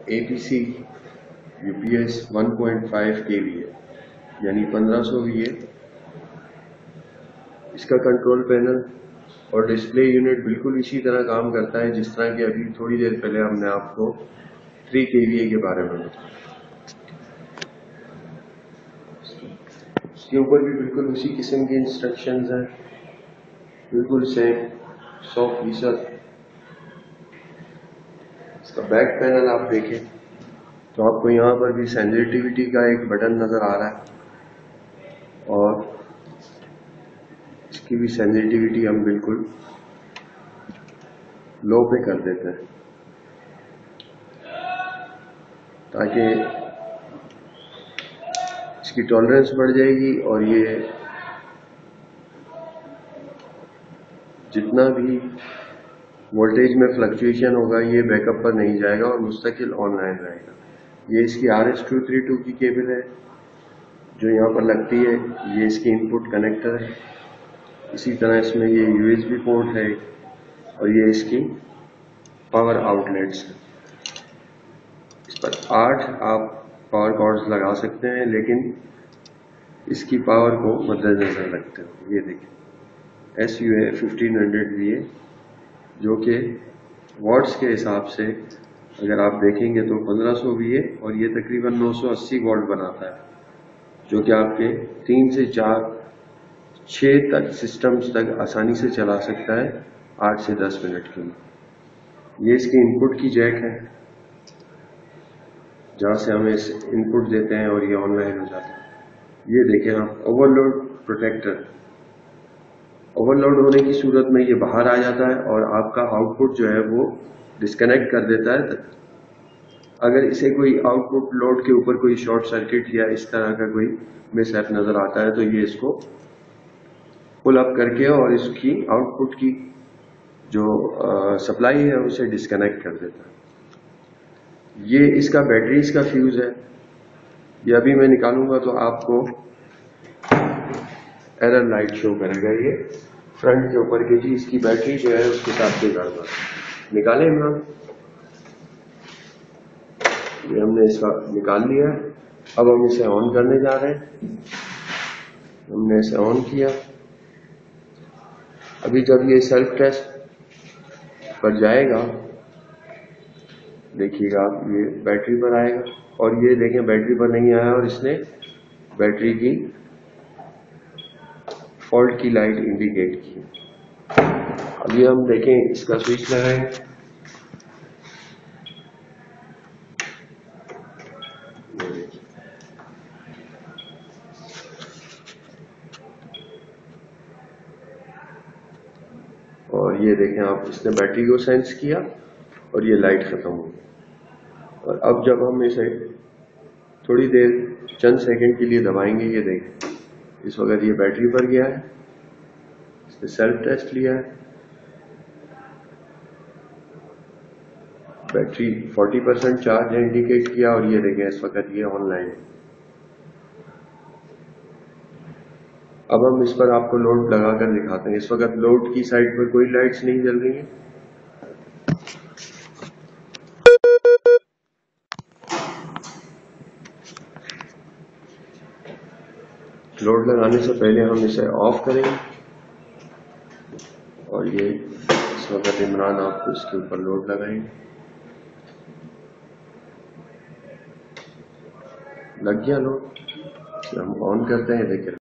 APC UPS 1.5 kVA यानी 1500 VA। इसका control panel और डिस्प्ले यूनिट बिल्कुल इसी तरह काम करता है जिस तरह कि अभी थोड़ी देर पहले हमने आपको 3 kVA के बारे में बताया। इसके ऊपर भी बिल्कुल उसी किस्म की इंस्ट्रक्शंस हैं, बिल्कुल सेम 100%। इसका बैक पैनल आप देखें तो आपको यहाँ पर भी सेंसिटिविटी का एक बटन नज़र आ रहा है और इसकी भी सेंसिटिविटी हम बिल्कुल लो पे कर देते हैं ताकि इसकी टॉलरेंस बढ़ जाएगी और ये जितना भी वोल्टेज में फ्लक्चुएशन होगा ये बैकअप पर नहीं जाएगा और मुस्तकिल ऑनलाइन रहेगा। ये इसकी RS-232 की केबल है जो यहाँ पर लगती है, ये इसकी इनपुट कनेक्टर है। इसी तरह इसमें ये USB पोर्ट है और ये इसकी पावर आउटलेट्स है। इस पर 8 आप पावर कॉर्ड्स लगा सकते हैं, लेकिन इसकी पावर को मद्देनजर रखते हैं। ये देखिए SUA 1500 VA जो कि वॉट्स के हिसाब से अगर आप देखेंगे तो 1500 VA और ये तकरीबन 980 वॉट बनाता है, जो कि आपके 3 से 4 6 तक सिस्टम्स तक आसानी से चला सकता है 8 से 10 मिनट के लिए। ये इसकी इनपुट की जैक है जहाँ से हम इस इनपुट देते हैं और ये ऑनलाइन हो जाता है। ये देखें आप ओवरलोड प्रोटेक्टर, ओवरलोड होने की सूरत में ये बाहर आ जाता है और आपका आउटपुट जो है वो डिस्कनेक्ट कर देता है। अगर इसे कोई आउटपुट लोड के ऊपर कोई शॉर्ट सर्किट या इस तरह का कोई मिसहैप नजर आता है तो ये इसको पुल अप करके और इसकी आउटपुट की जो सप्लाई है उसे डिस्कनेक्ट कर देता है। ये इसका बैटरीज का फ्यूज है, ये अभी मैं निकालूंगा तो आपको एरर लाइट शो करेगा ये फ्रंट के ऊपर कि जी इसकी बैटरी जो है उसके साथ भी गड़बड़। निकालें इमरान, ये हमने इसका निकाल लिया। अब हम इसे ऑन करने जा रहे हैं। हमने इसे ऑन किया। अभी जब ये सेल्फ टेस्ट पर जाएगा देखिएगा आप, ये बैटरी पर आएगा और ये देखें बैटरी पर नहीं आया और इसने बैटरी की फॉल्ट की लाइट इंडिकेट की। अभी हम देखें इसका स्विच लगाएंगे। और ये देखें आप, इसने बैटरी को सेंस किया और ये लाइट खत्म हो गई। और अब जब हम इसे थोड़ी देर चंद सेकंड के लिए दबाएंगे, ये देखें इस वक्त ये बैटरी पर गया है, इसने सेल्फ टेस्ट लिया है, बैटरी 40% चार्ज है इंडिकेट किया और ये देखें इस वक्त ये ऑनलाइन है। अब हम इस पर आपको लोड लगाकर दिखाते हैं। इस वक्त लोड की साइड पर कोई लाइट्स नहीं जल रही है। लोड लगाने से पहले हम इसे ऑफ करेंगे और ये इस वक्त इमरान आपको इसके ऊपर लोड लगाएंगे। लग गया लोड, हम ऑन करते हैं। देखिए